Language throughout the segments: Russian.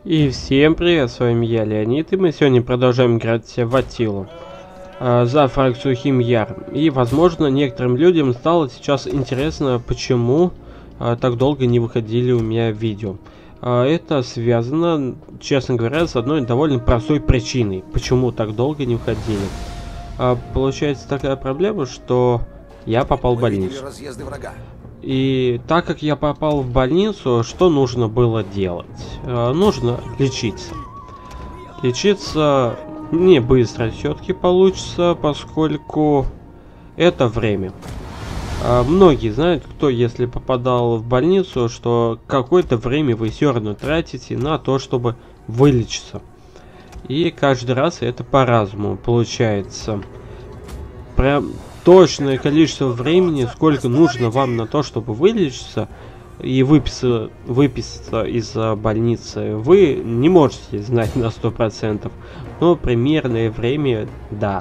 И всем привет, с вами я, Леонид, и мы сегодня продолжаем играть в Аттилу за фракцию Химьяр. И, возможно, некоторым людям стало сейчас интересно, почему так долго не выходили у меня видео. Это связано, честно говоря, с одной довольно простой причиной, почему так долго не выходили. Получается такая проблема, что я попал в больницу. И так как я попал в больницу, что нужно было делать? Нужно лечиться. Лечиться не быстро все-таки получится, поскольку это время. Многие знают, кто, если попадал в больницу, что какое-то время вы все равно тратите на то, чтобы вылечиться. И каждый раз это по-разному получается. Прям точное количество времени, сколько нужно вам на то, чтобы вылечиться и выписаться из больницы, вы не можете знать на 100%, но примерное время, да.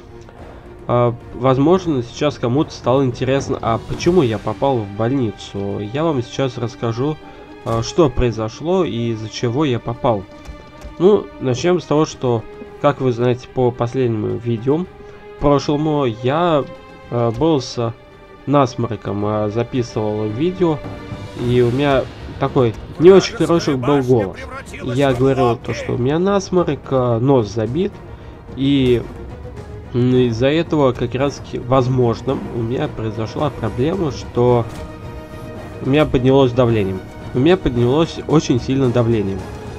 Возможно, сейчас кому-то стало интересно, а почему я попал в больницу. Я вам сейчас расскажу, что произошло и из-за чего я попал. Ну, начнем с того, что, как вы знаете по последнему видео, прошлому, я был с насморком, записывал видео, и у меня такой не очень хороший был голос. Я говорил то, что у меня насморк, нос забит, и из-за этого как раз возможно у меня произошла проблема, что у меня поднялось давление. У меня поднялось очень сильно давление.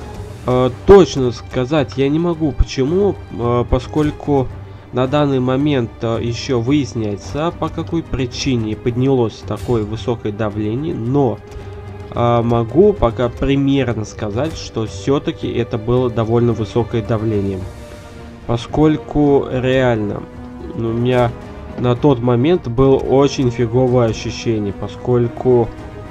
Точно сказать я не могу почему, поскольку на данный момент еще выясняется, по какой причине поднялось такое высокое давление, но могу пока примерно сказать, что все-таки это было довольно высокое давление. Поскольку реально у меня на тот момент было очень фиговое ощущение, поскольку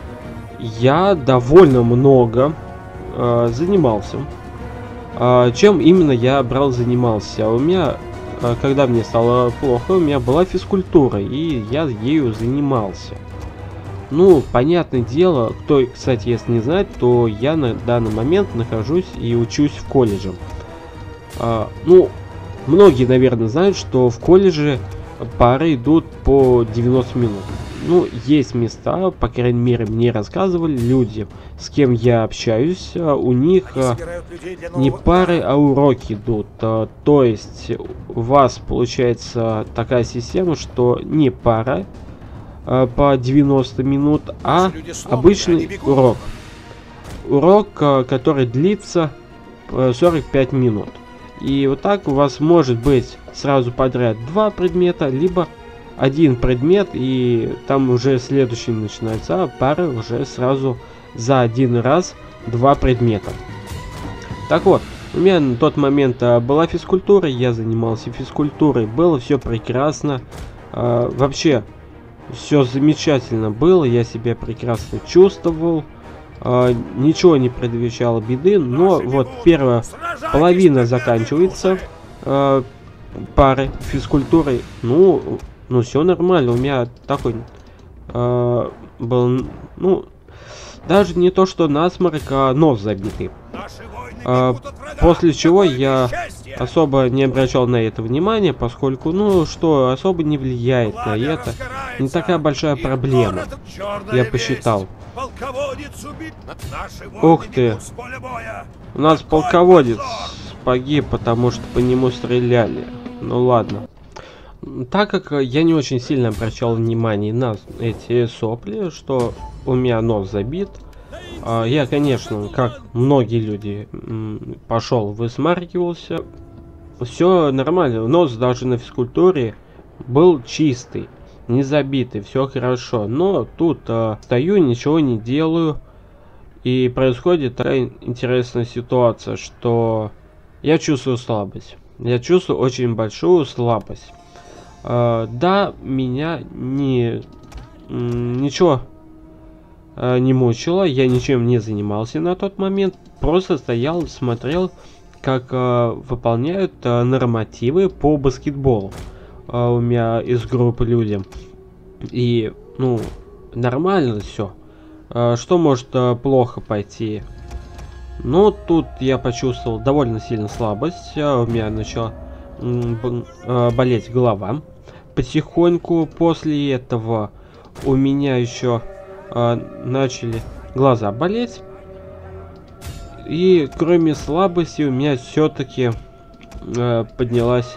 я довольно много занимался. Чем именно я занимался? У меня, когда мне стало плохо, у меня была физкультура, и я ею занимался. Ну, понятное дело, кто, кстати, если не знает, то я на данный момент нахожусь и учусь в колледже. Ну, многие, наверное, знают, что в колледже пары идут по 90 минут. Ну, есть места, по крайней мере, мне рассказывали люди, с кем я общаюсь, у них не пары, а уроки идут. То есть у вас получается такая система, что не пара по 90 минут, а обычный урок. Урок, который длится 45 минут. И вот так у вас может быть сразу подряд 2 предмета, либо один предмет, и там уже следующий начинается, а пары уже сразу за один раз 2 предмета. Так вот, у меня на тот момент была физкультура, я занимался физкультурой, было все прекрасно, вообще все замечательно было, я себя прекрасно чувствовал, ничего не предвещало беды, но вот первая половина заканчивается пары физкультурой, ну все нормально, у меня такой был, ну, даже не то что насморк, а нос забитый. После чего я особо не обращал на это внимания, поскольку, ну, что особо не влияет на это, не такая большая проблема, я посчитал. Ух ты, у нас полководец погиб, потому что по нему стреляли, ну ладно. Так как я не очень сильно обращал внимание на эти сопли, что у меня нос забит, я, конечно, как многие люди, пошел, высмаркивался. Все нормально, нос даже на физкультуре был чистый, не забитый, все хорошо. Но тут стою, ничего не делаю, и происходит такая интересная ситуация, что я чувствую слабость. Я чувствую очень большую слабость. Да, меня ничего не мучило, я ничем не занимался на тот момент, просто стоял, смотрел, как выполняют нормативы по баскетболу у меня из группы люди. И, ну, нормально все. Что может плохо пойти? Но тут я почувствовал довольно сильно слабость. У меня начала болеть голова. Потихоньку после этого у меня еще начали глаза болеть. И кроме слабости у меня все-таки поднялась,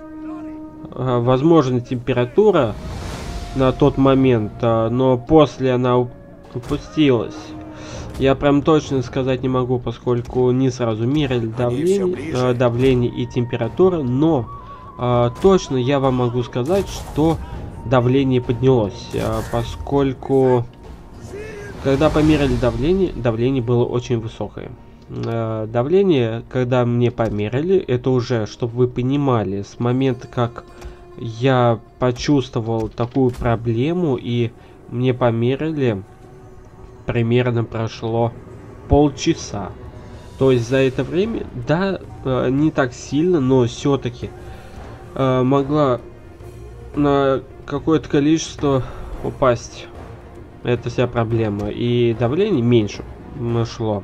возможно, температура на тот момент, но после она упустилась. Я прям точно сказать не могу, поскольку не сразу мерили давление и температура, но точно я вам могу сказать, что давление поднялось, поскольку когда померили давление было очень высокое. Давление, когда мне померили, это уже, чтобы вы понимали, с момента, как я почувствовал такую проблему и мне померили, примерно прошло полчаса. То есть за это время, да, не так сильно, но все-таки могла на какое-то количество упасть эта вся проблема, и давление меньше шло.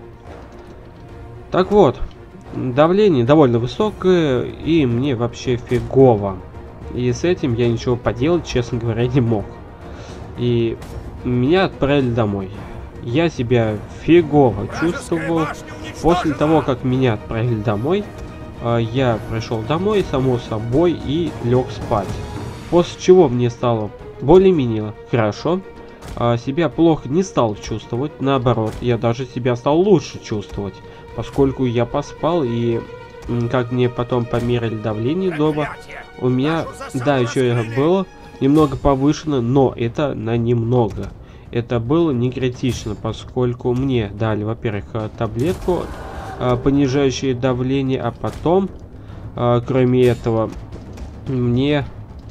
Так вот, давление довольно высокое, и мне вообще фигово. И с этим я ничего поделать, честно говоря, не мог. И меня отправили домой. Я себя фигово чувствовал. После того, как меня отправили домой, я пришел домой, само собой, и лег спать. После чего мне стало более-менее хорошо. Себя плохо не стал чувствовать, наоборот, я даже себя стал лучше чувствовать, поскольку я поспал, и как мне потом померили давление дома, у меня, да, еще было немного повышено, но это на немного. Это было не критично, поскольку мне дали, во-первых, таблетку, понижающую давление, а потом, кроме этого, мне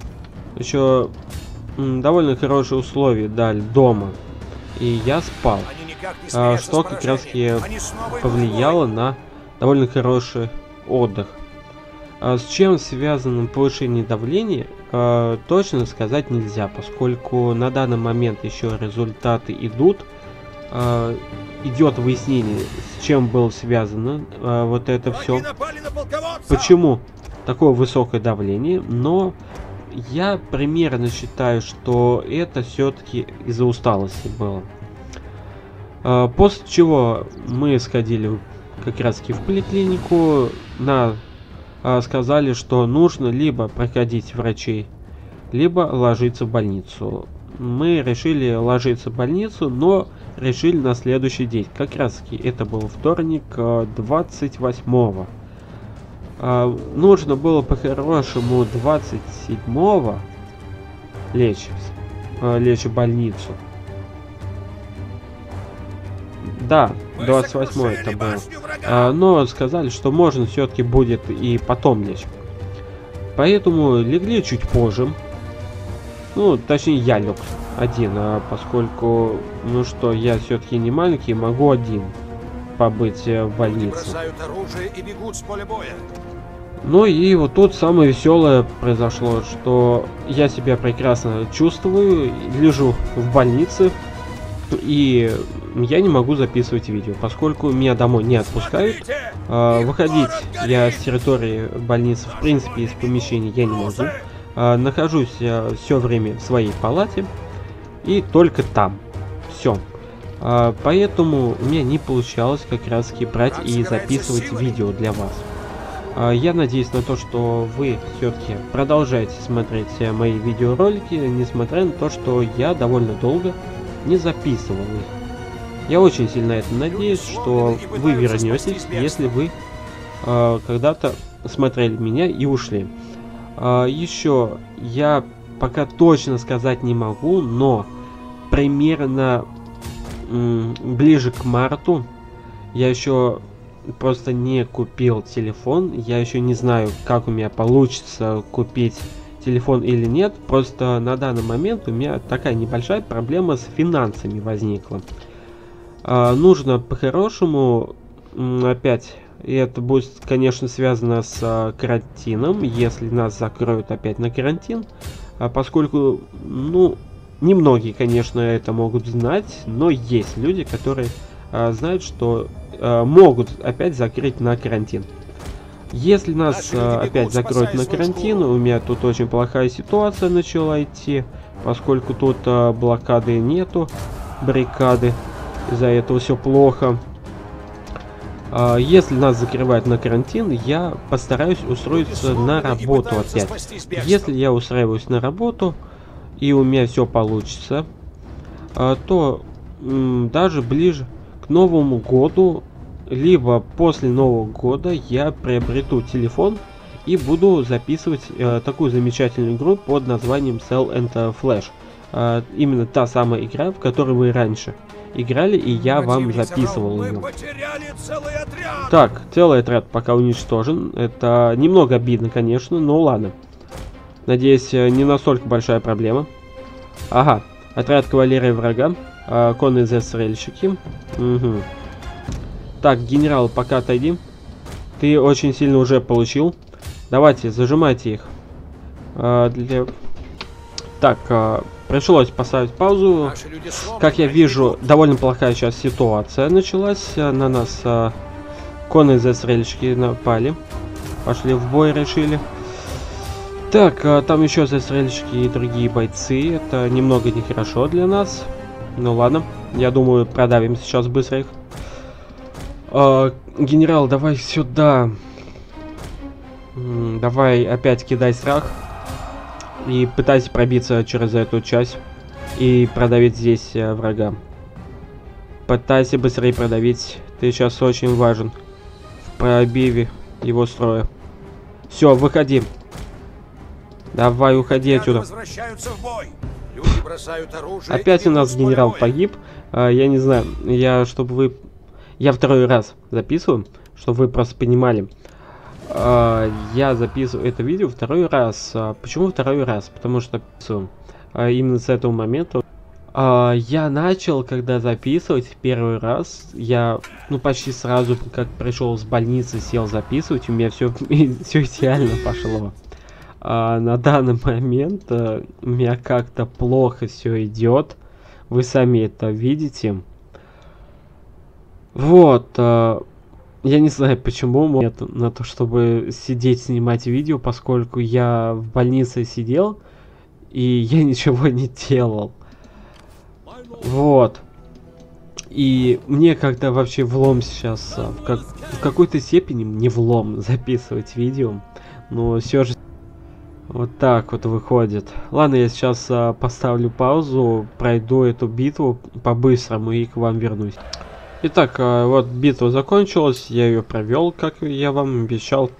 еще довольно хорошие условия дали дома, и я спал, что как раз повлияло на довольно хороший отдых. С чем связано повышение давления, точно сказать нельзя, поскольку на данный момент еще результаты идут, идет выяснение, с чем было связано вот это все, почему такое высокое давление, но я примерно считаю, что это все-таки из-за усталости было. После чего мы сходили как раз таки в поликлинику, сказали, что нужно либо проходить врачей, либо ложиться в больницу. Мы решили ложиться в больницу, но решили на следующий день. Как раз таки это был вторник, 28-го. Нужно было по-хорошему 27-го лечь в больницу. Да, 28 это было. Но сказали, что можно все-таки будет и потом лечь. Поэтому легли чуть позже. Ну, точнее, я лег один, поскольку, ну что, я все-таки не маленький, могу один побыть в больнице. Ну и вот тут самое веселое произошло, что я себя прекрасно чувствую, лежу в больнице, и я не могу записывать видео, поскольку меня домой не отпускают. Выходить я с территории больницы, в принципе, из помещения я не могу. Нахожусь все время в своей палате, и только там. Все. Поэтому у меня не получалось как раз таки брать и записывать видео для вас. Я надеюсь на то, что вы все-таки продолжаете смотреть мои видеоролики, несмотря на то, что я довольно долго не записывал их. Я очень сильно это надеюсь, что вы вернетесь, если вы когда-то смотрели меня и ушли. Еще я пока точно сказать не могу, но примерно ближе к марту я еще просто не купил телефон. Я еще не знаю, как у меня получится купить телефон или нет. Просто на данный момент у меня такая небольшая проблема с финансами возникла. Нужно по-хорошему опять, и это будет, конечно, связано с карантином, если нас закроют опять на карантин, поскольку, ну, немногие, конечно, это могут знать, но есть люди, которые знают, что могут опять закрыть на карантин. Если нас опять закроют на карантин, у меня тут очень плохая ситуация начала идти, поскольку тут блокады нету, баррикады, из-за этого все плохо. Если нас закрывают на карантин, я постараюсь устроиться на работу опять. Если я устраиваюсь на работу и у меня все получится, то даже ближе к Новому году, либо после Нового года я приобрету телефон и буду записывать такую замечательную игру под названием Cell and Flash. Именно та самая игра, в которой мы раньше играли, и я вам записывал ее. Так, целый отряд пока уничтожен. Это немного обидно, конечно, но ладно. Надеюсь, не настолько большая проблема. Ага, отряд кавалерии врага, конные застрельщики. Угу. Так, генерал, пока отойди. Ты очень сильно уже получил. Давайте, зажимайте их. Так, пришлось поставить паузу. Как я вижу, довольно плохая сейчас ситуация началась. На нас конные застрельщики напали. Пошли в бой, решили. Так, там еще застрельщики и другие бойцы. Это немного нехорошо для нас. Ну ладно, я думаю, продавим сейчас быстро их. Генерал, давай сюда. Давай опять кидай страх. И пытайся пробиться через эту часть. И продавить здесь врага. Пытайся быстрее продавить. Ты сейчас очень важен в пробиве его строя. Все, выходи. Давай, уходи отсюда. Опять у нас генерал погиб. Я не знаю, я второй раз записываю, чтобы вы просто понимали. Я записываю это видео второй раз. Почему второй раз? Потому что именно с этого момента я начал, когда записывать первый раз, я почти сразу, как пришел с больницы, сел записывать, у меня все идеально пошло. На данный момент у меня как-то плохо все идет. Вы сами это видите. Вот. Я не знаю, почему нет на то, чтобы сидеть, снимать видео, поскольку я в больнице сидел, и я ничего не делал. Вот. И мне как-то вообще влом сейчас, в какой-то степени мне влом записывать видео, но все же вот так вот выходит. Ладно, я сейчас поставлю паузу, пройду эту битву по-быстрому и к вам вернусь. Итак, вот битва закончилась, я ее провел, как я вам обещал.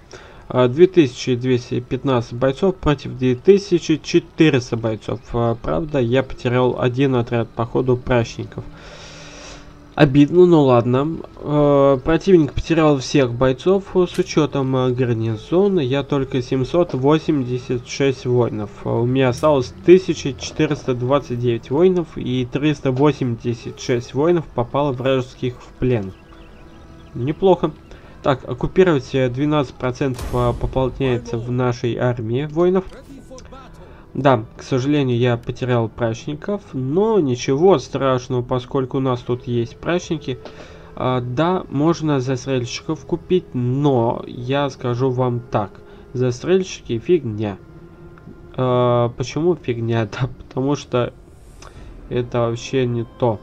2215 бойцов против 2400 бойцов. Правда, я потерял один отряд по ходу прачников. Обидно, но ладно. Противник потерял всех бойцов с учетом гарнизона. Я только 786 воинов. У меня осталось 1429 воинов, и 386 воинов попало вражеских в плен. Неплохо. Так, оккупировать 12% пополняется в нашей армии воинов. Да, к сожалению, я потерял прачников, но ничего страшного, поскольку у нас тут есть прачники. Да, можно застрельщиков купить, но я скажу вам так. Застрельщики фигня. Почему фигня? Да, потому что это вообще не то.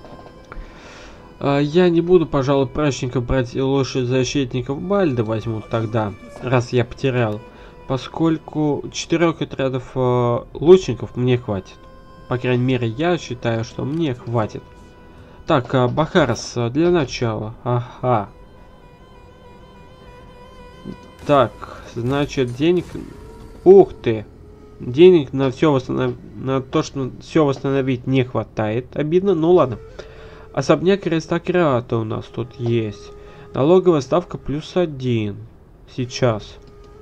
Я не буду, пожалуй, прачника брать, лучше защитников Бальда возьму тогда, раз я потерял. Поскольку 4 отрядов лучников мне хватит. По крайней мере, я считаю, что мне хватит. Так, Бахарас, для начала. Ага. Так, значит, денег... Ух ты! Денег на все на то, что все восстановить не хватает. Обидно, ну ладно. Особняк аристократа у нас тут есть. Налоговая ставка +1. Сейчас.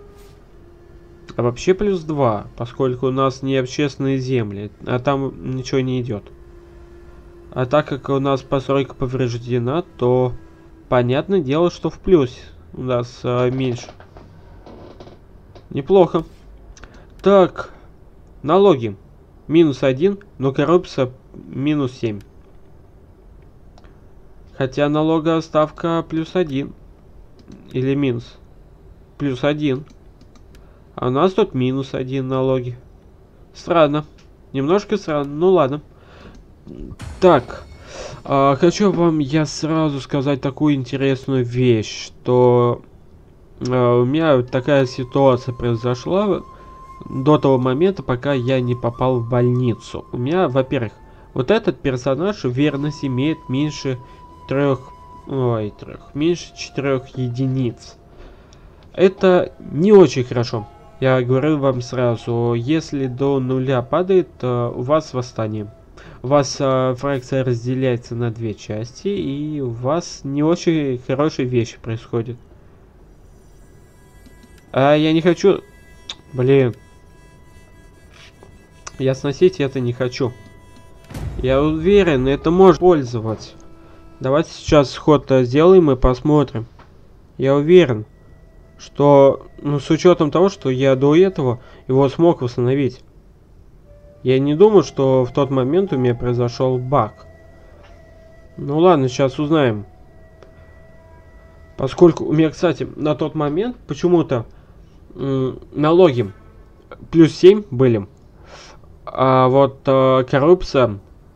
А вообще +2, поскольку у нас не общественные земли, а там ничего не идет. А так как у нас постройка повреждена, то понятное дело, что в плюс у нас меньше. Неплохо. Так, налоги. -1, но коррупция -7. Хотя налоговая ставка +1. Или минус. +1. А у нас тут -1 налоги. Странно. Немножко странно. Ну ладно. Так. Хочу вам я сразу сказать такую интересную вещь, что у меня такая ситуация произошла до того момента, пока я не попал в больницу. У меня, во-первых, вот этот персонаж верность имеет меньше 4 единиц. Это не очень хорошо. Я говорю вам сразу, если до 0 падает, у вас восстание. У вас фракция разделяется на 2 части, и у вас не очень хорошие вещи происходят. А я не хочу... Блин. Я сносить это не хочу. Я уверен, это может пользоваться. Давайте сейчас ход сделаем и посмотрим. Я уверен, что, ну, с учетом того, что я до этого его смог восстановить. Я не думаю, что в тот момент у меня произошел баг. Ну ладно, сейчас узнаем. Поскольку у меня, кстати, на тот момент почему-то налоги +7 были. А вот коррупция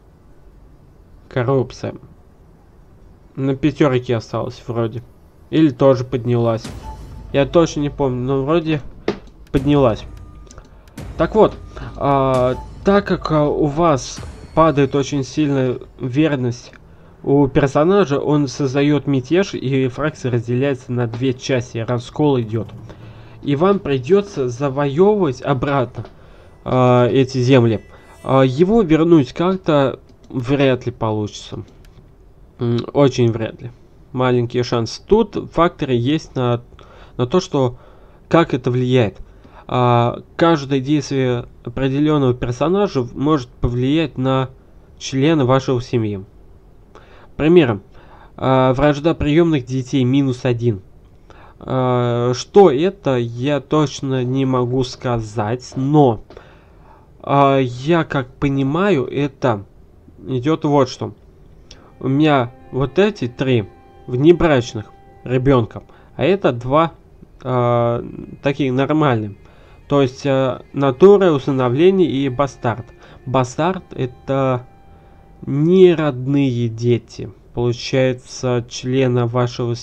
на 5 осталась вроде. Или тоже поднялась. Я точно не помню, но вроде поднялась. Так вот, так как у вас падает очень сильно верность у персонажа, он создает мятеж, и фракция разделяется на 2 части, раскол идет. И вам придется завоевывать обратно эти земли. Его вернуть как-то вряд ли получится. Очень вряд ли. Маленький шанс. Тут факторы есть на то, что как это влияет. Каждое действие определенного персонажа может повлиять на члена вашего семьи. Примером. Вражда приемных детей -1. Что это, я точно не могу сказать, но я как понимаю, это идет вот что. У меня вот эти 3 внебрачных ребенка, а это 2 такие нормальные. То есть натура, усыновление и бастард. Бастард это не родные дети. Получается, члена вашего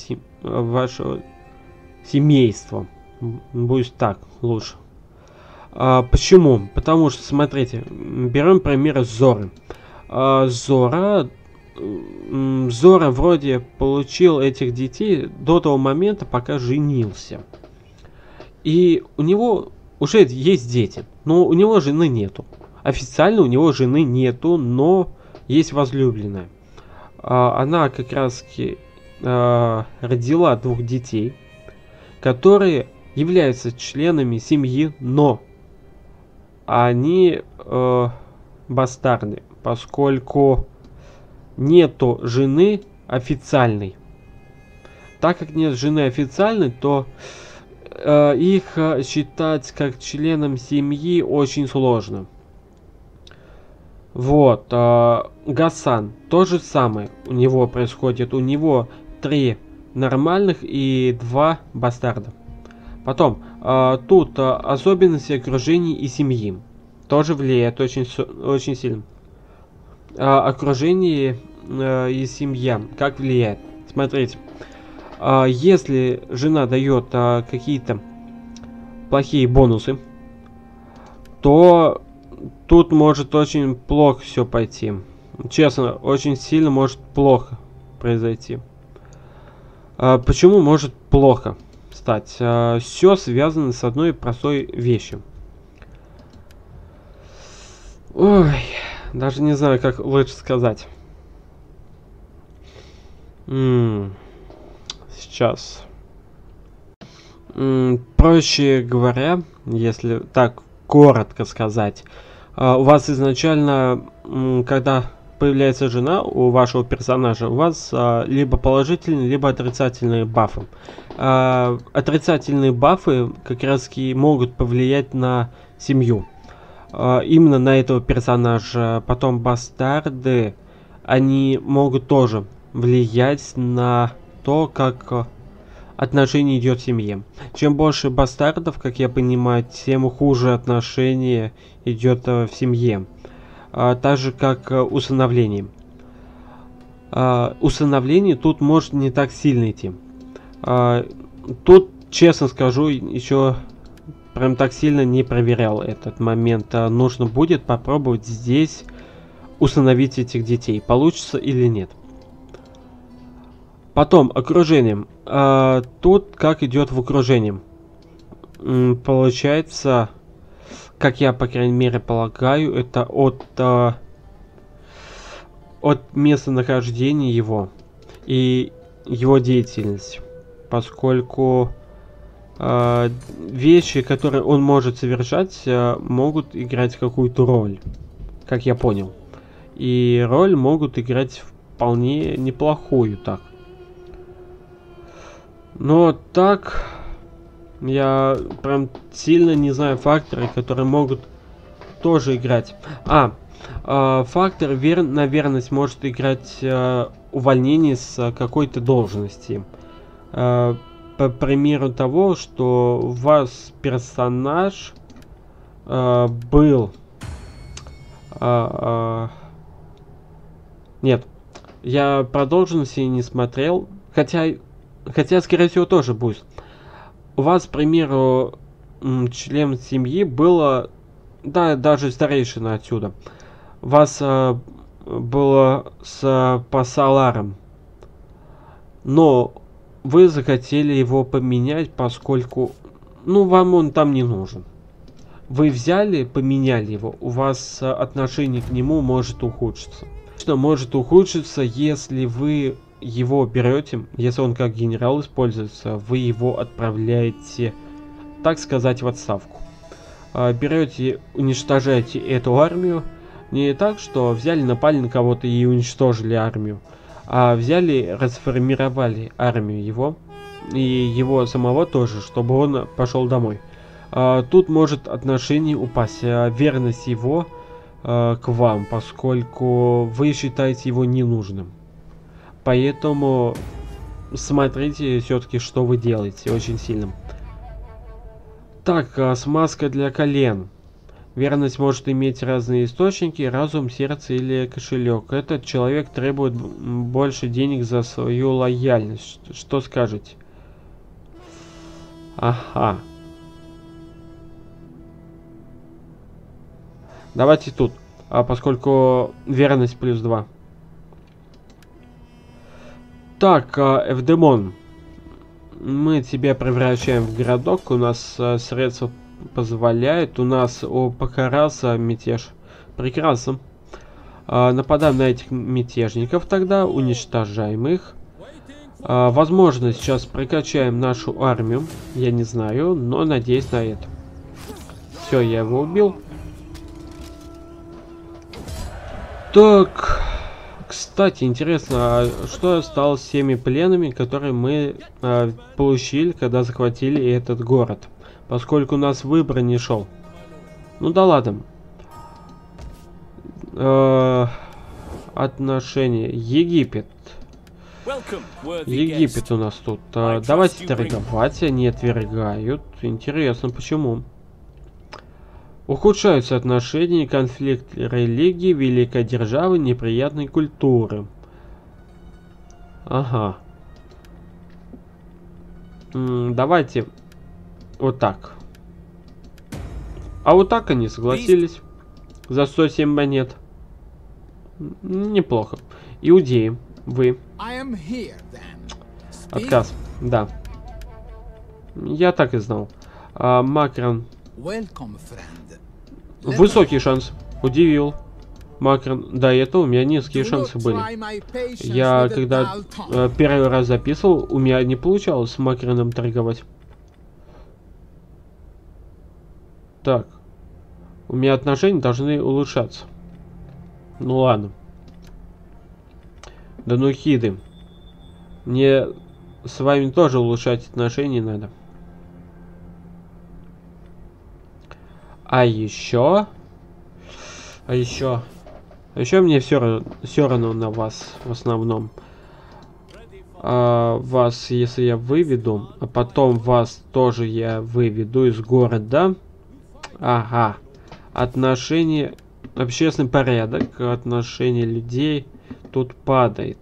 семейства. Будет так лучше. Почему? Потому что, смотрите, берем пример Зоры. Зора вроде получил этих детей до того момента, пока женился. И у него уже есть дети, но у него жены нету. Официально у него жены нету, но есть возлюбленная. Она как раз родила 2 детей, которые являются членами семьи, но они бастарды, поскольку нету жены официальной. Так как нет жены официальной, то их считать как членом семьи очень сложно. Вот. Гасан. То же самое у него происходит. У него 3 нормальных и 2 бастарда. Потом. Тут особенности окружения и семьи. Тоже влияет очень сильно. Окружение и семья. Как влияет? Смотрите. Если жена дает какие-то плохие бонусы, то тут может очень плохо все пойти. Честно, очень сильно может плохо произойти. Почему может плохо стать? Все связано с одной простой вещью. Ой, даже не знаю, как лучше сказать. Сейчас. Проще говоря, если так коротко сказать, у вас изначально, когда появляется жена у вашего персонажа, у вас либо положительные, либо отрицательные бафы. Отрицательные бафы как раз могут повлиять на семью. Именно на этого персонажа. Потом бастарды, они могут тоже влиять на то, как отношение идет в семье. Чем больше бастардов, как я понимаю, тем хуже отношение идет в семье. Так же, как усыновление. Усыновление тут может не так сильно идти. Тут, честно скажу, еще прям так сильно не проверял этот момент. Нужно будет попробовать здесь усыновить этих детей. Получится или нет. Потом, окружение. Тут как идет в окружении. Получается, как я, по крайней мере, полагаю, это от местонахождения его и его деятельности. Поскольку вещи, которые он может совершать, могут играть какую-то роль, как я понял. И роль могут играть вполне неплохую так. Но так, я прям сильно не знаю факторы, которые могут тоже играть. Фактор на верность может играть увольнение с какой-то должности. По примеру того, что у вас персонаж был... Нет, я про должности не смотрел, хотя, скорее всего, тоже будет. У вас, к примеру, член семьи было, да, даже старейшина отсюда. Вас было с посаларом, но вы захотели его поменять, поскольку, ну, вам он там не нужен. Вы взяли, поменяли его, у вас отношение к нему может ухудшиться. Что может ухудшиться, если вы его берете, если он как генерал используется, вы его отправляете, так сказать, в отставку. Берете, уничтожаете эту армию. Не так, что взяли, напали на кого-то и уничтожили армию, а взяли, расформировали армию его и его самого тоже, чтобы он пошел домой. Тут может отношение упасть, верность его к вам, поскольку вы считаете его ненужным. Поэтому смотрите все-таки, что вы делаете, очень сильно. Так, смазка для колен. Верность может иметь разные источники: разум, сердце или кошелек. Этот человек требует больше денег за свою лояльность. Что скажете? Ага. Давайте тут, поскольку верность +2. Так, Эвдемон. Мы тебя превращаем в городок. У нас средства позволяет. У нас у Пакараса мятеж. Прекрасно. Нападаем на этих мятежников тогда. Уничтожаем их. Возможно, сейчас прокачаем нашу армию. Я не знаю, но надеюсь на это. Все, я его убил. Так, кстати, интересно, что стало с теми пленами, которые мы получили, когда захватили этот город? Поскольку у нас выбор не шел. Ну да ладно. Отношения. Египет. Египет у нас тут. Давайте торговать, они отвергают. Интересно, почему? Ухудшаются отношения, конфликт религии, великой державы, неприятной культуры. Ага. Давайте вот так. А вот так они согласились. За 107 монет. Неплохо. Иудеи, вы. Отказ. Да. Я так и знал. Макрон. Высокий шанс. Удивил. Макрон. До этого у меня низкие шансы были. Я когда первый раз записывал, у меня не получалось с Макроном торговать. Так. У меня отношения должны улучшаться. Ну ладно. Да ну хиды. Мне с вами тоже улучшать отношения надо. А еще мне все равно на вас в основном. вас, если я выведу, а потом вас тоже я выведу из города. Ага. Отношение, общественный порядок, отношение людей тут падает.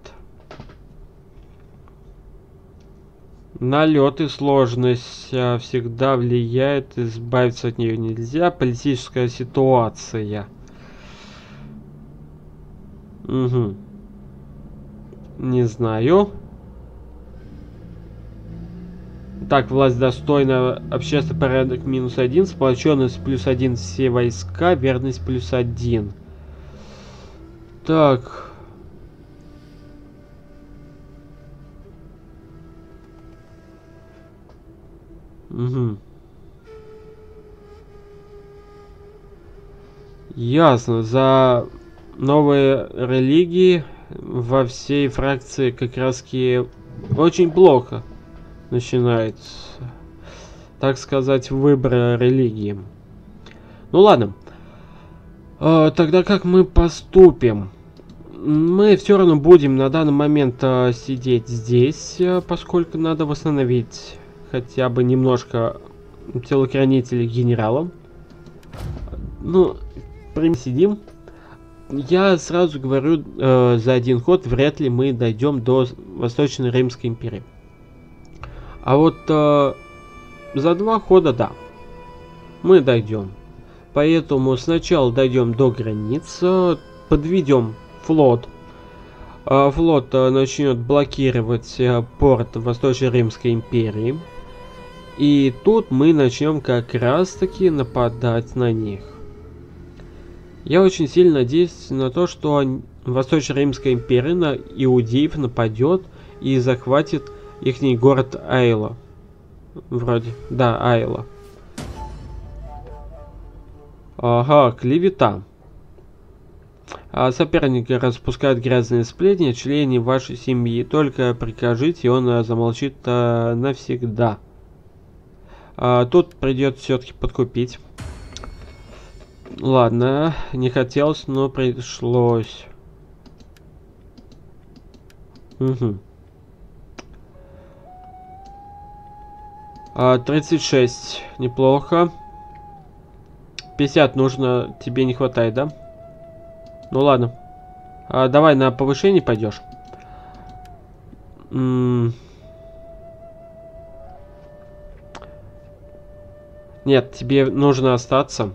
Налет и сложность всегда влияет, избавиться от нее нельзя. Политическая ситуация. Угу. Не знаю. Так, власть достойна, общественный порядок -1, сплоченность +1, все войска, верность +1. Так. Угу. Ясно. За новые религии во всей фракции как раз очень плохо начинается, так сказать, выбор религии. Ну ладно. Тогда как мы поступим? Мы все равно будем на данный момент сидеть здесь, поскольку надо восстановить хотя бы немножко телохранителей генералам. Ну, сидим. Я сразу говорю, за один ход вряд ли мы дойдем до Восточной Римской империи. А вот за 2 хода, да, мы дойдем. Поэтому сначала дойдем до границ, подведем флот. Флот начнет блокировать порт Восточной Римской империи. И тут мы начнем как раз таки нападать на них. Я очень сильно надеюсь на то, что Восточная Римская империя на иудеев нападет и захватит ихний город Айла. Вроде. Да, Айла. Ага, клевета. Соперник распускает грязные сплетни о члене вашей семьи. Только прикажите, и он замолчит навсегда. Тут придется все-таки подкупить. Ладно, не хотелось, но пришлось. Угу. 36. Неплохо. 50 нужно, тебе не хватает, да? Ну ладно. Давай на повышение пойдешь. Нет, тебе нужно остаться.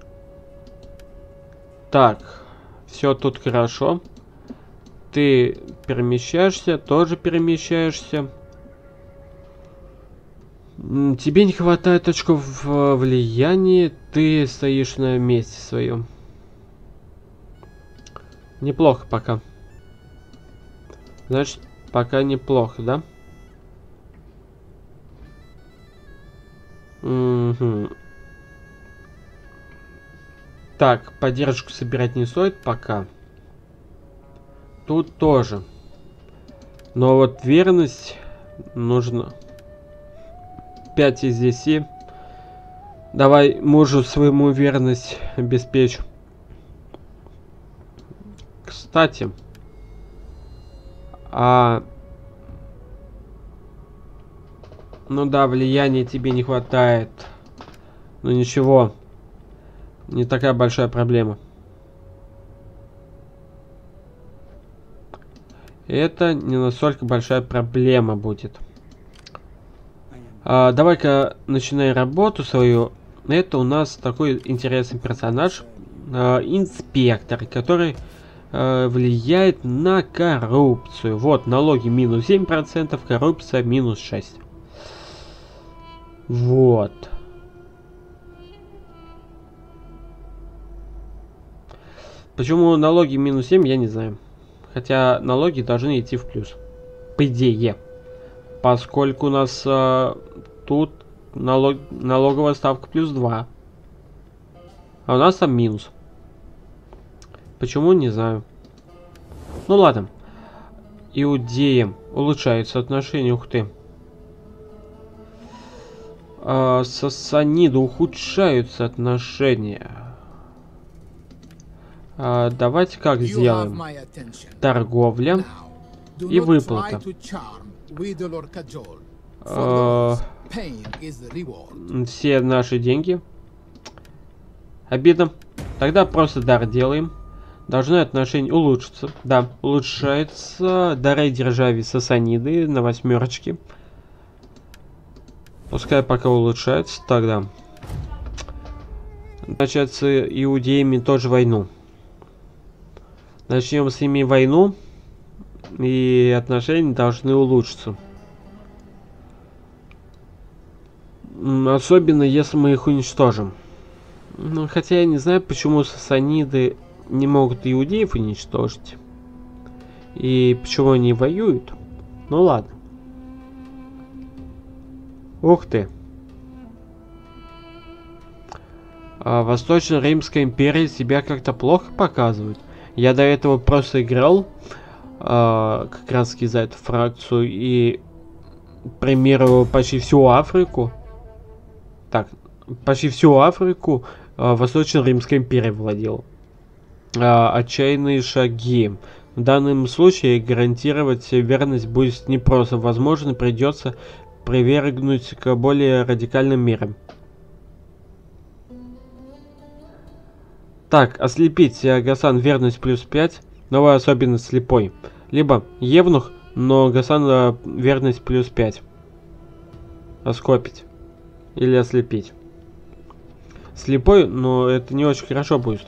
Так, все тут хорошо. Ты перемещаешься, тоже перемещаешься. Тебе не хватает очков влияния, ты стоишь на месте своем. Неплохо пока. Значит, пока неплохо, да? Угу. Так, поддержку собирать не стоит пока. Тут тоже. Но вот верность нужно. 5 из 10. Давай мужу своему верность обеспечь. Кстати. Ну да, влияния тебе не хватает. Но ничего. Не такая большая проблема. Это не настолько большая проблема будет. Давай-ка начинай работу свою. Это у нас такой интересный персонаж. Инспектор, который влияет на коррупцию. Вот, налоги минус 7%, коррупция минус 6%. Вот. Почему налоги минус 7, я не знаю. Хотя налоги должны идти в плюс. По идее. Поскольку у нас тут налоговая ставка +2. А у нас там минус. Почему, не знаю. Ну ладно. Иудеям улучшаются отношения, ух ты. Сасаниду ухудшаются отношения. Давайте как сделаем. Торговля. И выплата. Все наши деньги. Обидно. Тогда просто дар делаем. Должны отношения улучшиться. Да, улучшается. Дары держави сасаниды на 8. Пускай пока улучшается. Тогда начать с иудеями тоже войну. Начнем с ними войну. И отношения должны улучшиться. Особенно если мы их уничтожим. Ну, хотя я не знаю, почему сасаниды не могут иудеев уничтожить. И почему они воюют. Ну ладно. Ух ты. Восточно-Римская империя себя как-то плохо показывает. Я до этого просто играл как раз за эту фракцию и, к примеру, почти всю Африку. Так, почти всю Африку Восточно-Римская империя владела. Отчаянные шаги. В данном случае гарантировать верность будет непросто. Возможно, придется прибегнуть к более радикальным мерам. Так, ослепить Гасан верность +5. Новая особенность слепой. Либо Евнух, но Гасан верность +5. Оскопить. Или ослепить. Слепой, но это не очень хорошо будет.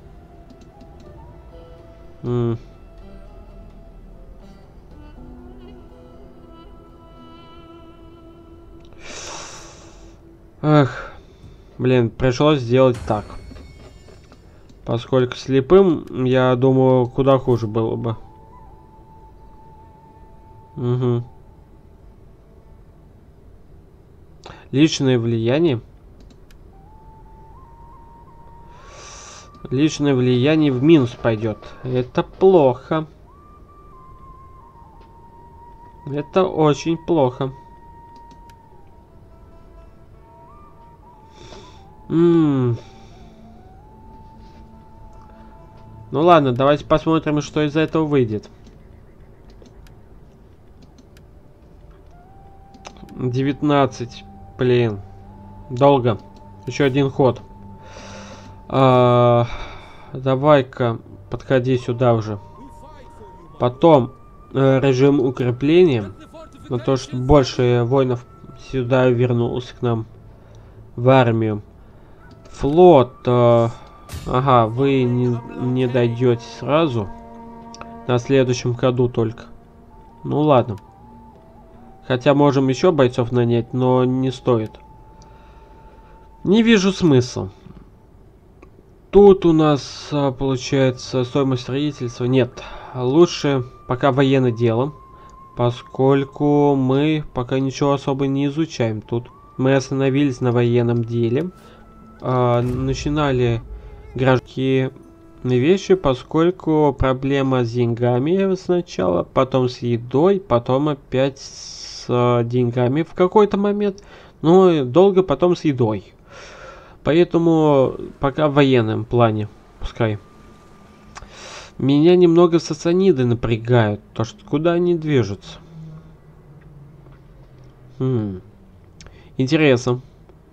Эх, блин, пришлось сделать так. Поскольку слепым, я думаю, куда хуже было бы. Угу. Личное влияние. Личное влияние в минус пойдет. Это плохо. Это очень плохо. Ну ладно, давайте посмотрим, что из этого выйдет. 19. Блин. Долго. Еще один ход. Давай-ка подходи сюда уже. Потом режим укрепления. На то, что больше воинов сюда вернулось к нам в армию. Флот. Ага, вы не дойдете сразу. На следующем ходу только. Ну ладно. Хотя можем еще бойцов нанять, но не стоит. Не вижу смысла. Тут у нас получается стоимость строительства. Нет, лучше пока военное дело. Поскольку мы пока ничего особо не изучаем тут. Мы остановились на военном деле. Начинали гражданские вещи, поскольку проблема с деньгами сначала, потом с едой, потом опять с деньгами в какой-то момент, ну и долго потом с едой. Поэтому пока в военном плане, пускай. Меня немного сасаниды напрягают, то что куда они движутся. Интересно.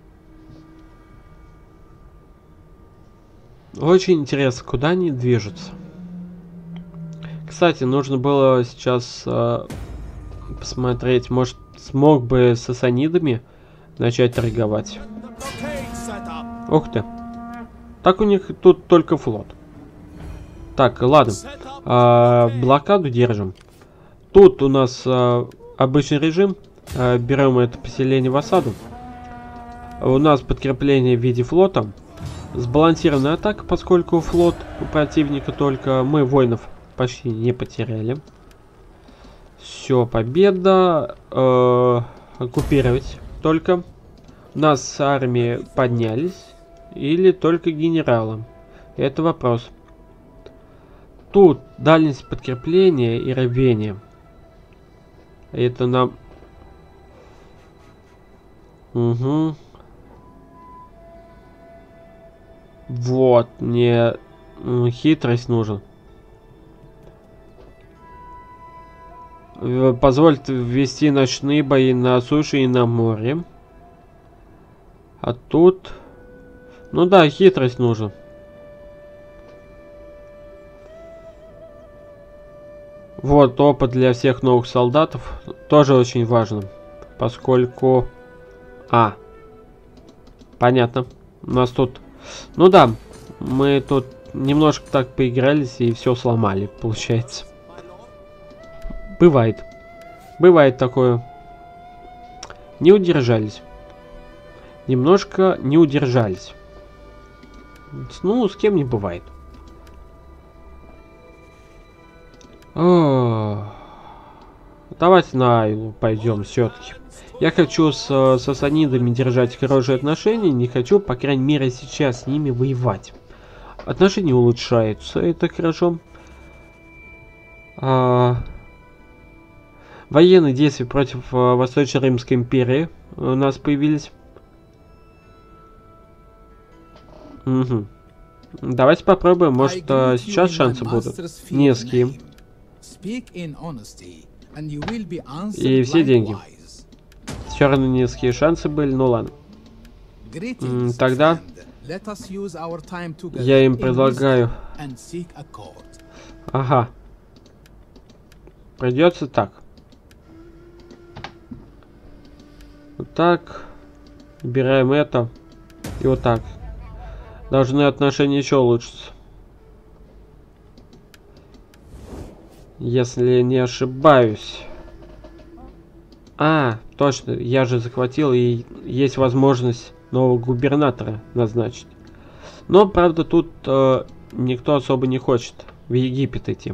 Очень интересно, куда они движутся. Кстати, нужно было сейчас посмотреть, может, смог бы с сасанидами начать торговать. Ух ты. Так у них тут только флот. Так, ладно. Блокаду держим. Тут у нас обычный режим. Берем это поселение в осаду. У нас подкрепление в виде флота. Сбалансированная атака, поскольку флот у противника только мы воинов почти не потеряли. Все, победа. Оккупировать только. У нас армии поднялись. Или только генералы. Это вопрос. Тут дальность подкрепления и рвения. Это нам... Угу. Вот, мне хитрость нужен. Позволит ввести ночные бои на суше и на море. А тут... Ну да, хитрость нужна. Вот, опыт для всех новых солдатов. Тоже очень важно. Поскольку... Понятно. У нас тут... Ну да, мы тут немножко так поигрались и все сломали, получается. Бывает. Бывает такое. Не удержались. Немножко не удержались. Ну, с кем не бывает. Давайте на Айлу пойдем все-таки. Я хочу с сасанидами держать хорошие отношения. Не хочу, по крайней мере, сейчас с ними воевать. Отношения улучшаются, это хорошо. Военные действия против Восточной Римской империи у нас появились. Угу. Давайте попробуем, может сейчас шансы будут. Низкие. И все деньги. Все равно низкие шансы были, ну ладно. Тогда я им предлагаю... Ага. Придется так. Вот так. Убираем это. И вот так. Должны отношения еще улучшиться. Если не ошибаюсь. Точно. Я же захватил, и есть возможность нового губернатора назначить. Но, правда, тут никто особо не хочет в Египет идти.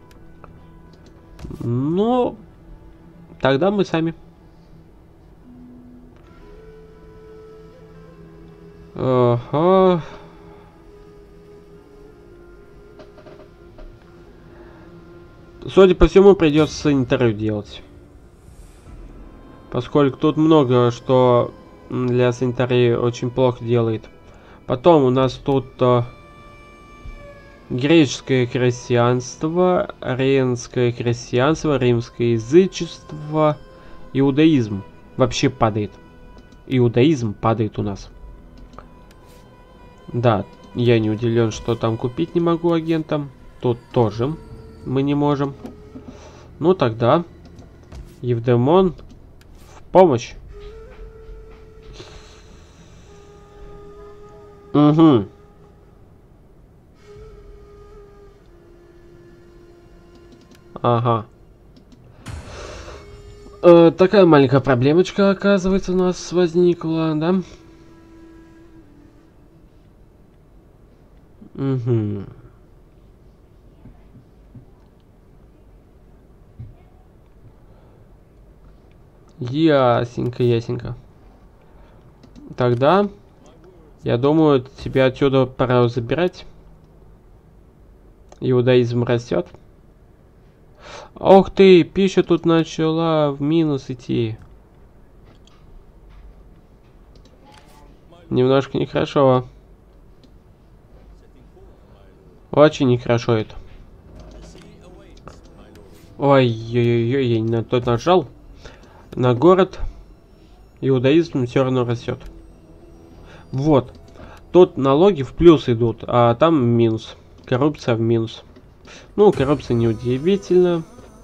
Но тогда мы сами. Ага. Судя по всему, придется санитарию делать. Поскольку тут много что для санитарии очень плохо делает. Потом у нас тут греческое христианство, римское христианство, римское язычество, иудаизм вообще падает. Иудаизм падает у нас. Да, я не удивлен, что там купить не могу агентам. Тут тоже мы не можем. Ну тогда, Евдемон, в помощь. Угу. Ага. Такая маленькая проблемочка, оказывается, у нас возникла, да? Угу. Ясненько, ясненько. Тогда, я думаю, тебя отсюда пора забирать. Иудаизм растет. Ох ты, пища тут начала в минус идти. Немножко нехорошо. Очень нехорошо это. Ой-ой-ой, я не на тот нажал. На город иудаизм все равно растет. Вот. Тут налоги в плюс идут, а там минус. Коррупция в минус. Ну, коррупция неудивительно.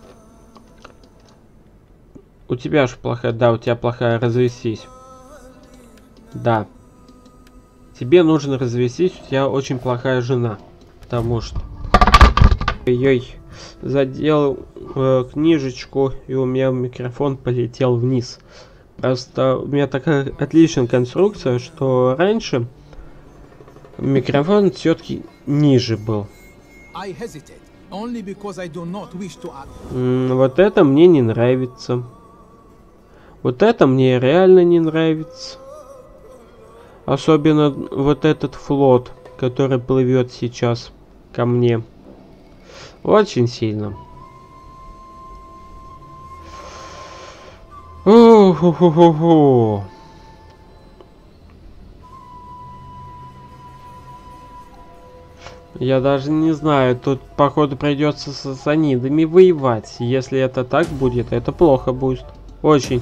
У тебя же плохая, да, у тебя плохая, развестись. Да. Тебе нужно развестись, у тебя очень плохая жена. Потому что... Ой-ой, задел книжечку, и у меня микрофон полетел вниз. Просто у меня такая отличная конструкция, что раньше микрофон все-таки ниже был. Вот это мне не нравится. Вот это мне реально не нравится. Особенно вот этот флот, который плывет сейчас ко мне. Очень сильно. О-хо-хо-хо-хо. Я даже не знаю, тут походу придется с сасанидами воевать. Если это так будет, это плохо будет. Очень.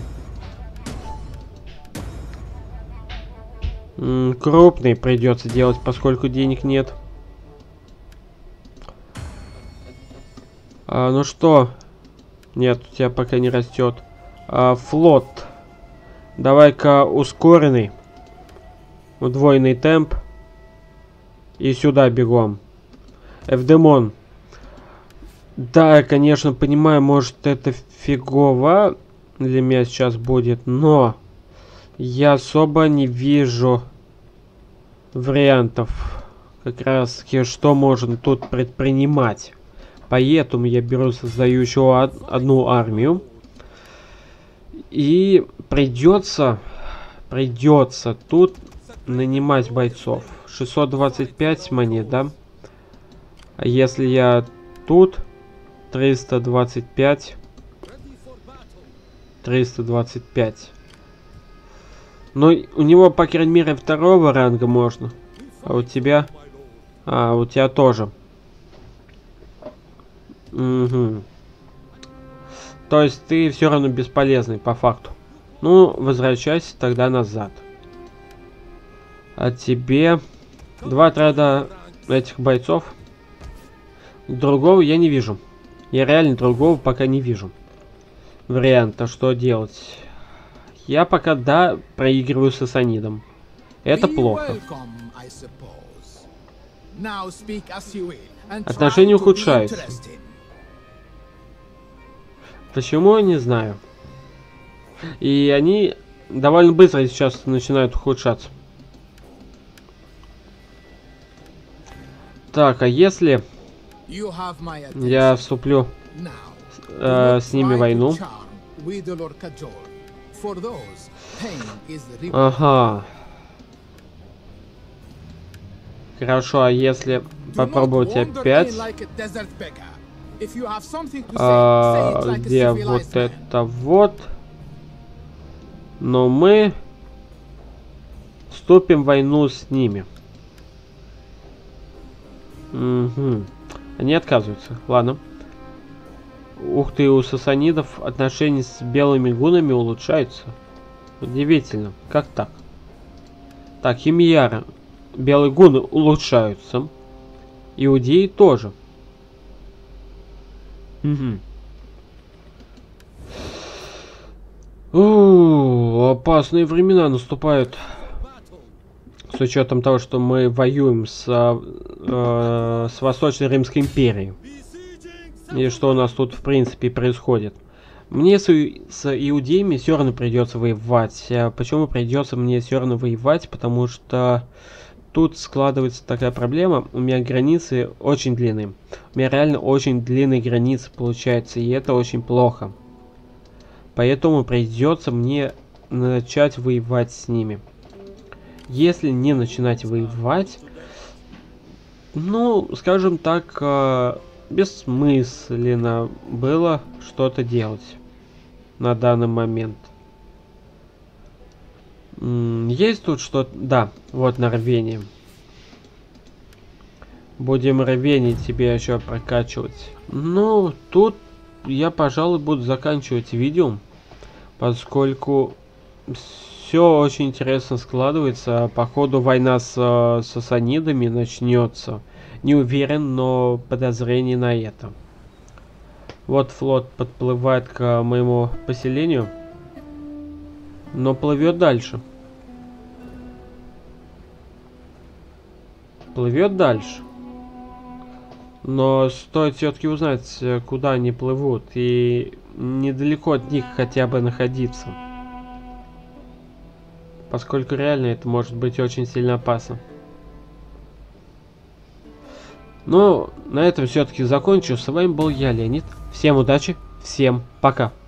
Крупный придется делать, поскольку денег нет. Ну что? Нет, у тебя пока не растет. Флот. Давай-ка ускоренный. Удвоенный темп. И сюда бегом. Эвдемон. Да, конечно, понимаю, может это фигово для меня сейчас будет, но я особо не вижу вариантов. Как раз таки, что можно тут предпринимать. Поэтому я беру, создаю еще одну армию. И придется тут нанимать бойцов. 625 монет, да? А если я тут 325. Ну, у него, по крайней мере, второго ранга можно. А у тебя? А, у тебя тоже. Угу. То есть ты все равно бесполезный, по факту. Ну, возвращайся тогда назад. А тебе 2 отряда этих бойцов. Другого я не вижу. Я реально другого пока не вижу. Варианта, что делать. Я пока, да, проигрываю с сасанидом. Это плохо. Отношения ухудшаются. Почему, не знаю. И они довольно быстро сейчас начинают ухудшаться. Так, а если я вступлю с ними в войну? Ага. Хорошо, а если попробовать опять? Где вот это вот? Но мы вступим в войну с ними. Угу. Они отказываются. Ладно. Ух ты, у сасанидов отношения с белыми гунами улучшаются. Удивительно. Как так? Так, химьяры. Белые гуны улучшаются. Иудеи тоже. Угу. Опасные времена наступают. С учетом того, что мы воюем с Восточной Римской империей. И что у нас тут в принципе происходит. Мне с иудеями все равно придется воевать. Почему придется мне все равно воевать? Потому что тут складывается такая проблема. У меня границы очень длинные. У меня реально очень длинные границы получается. И это очень плохо. Поэтому придется мне начать воевать с ними. Если не начинать воевать, ну, скажем так, бессмысленно было что-то делать на данный момент. Есть тут что-то? Да, вот на рвение. Будем рвение тебе еще прокачивать. Ну, тут я, пожалуй, буду заканчивать видео, поскольку все очень интересно складывается. Походу война с сасанидами начнется. Не уверен, но подозрение на это. Вот флот подплывает к моему поселению, но плывет дальше. Плывет дальше. Но стоит все-таки узнать, куда они плывут, и недалеко от них хотя бы находиться. Поскольку реально это может быть очень сильно опасно. Ну, на этом все-таки закончу. С вами был я, Леонид. Всем удачи, всем пока.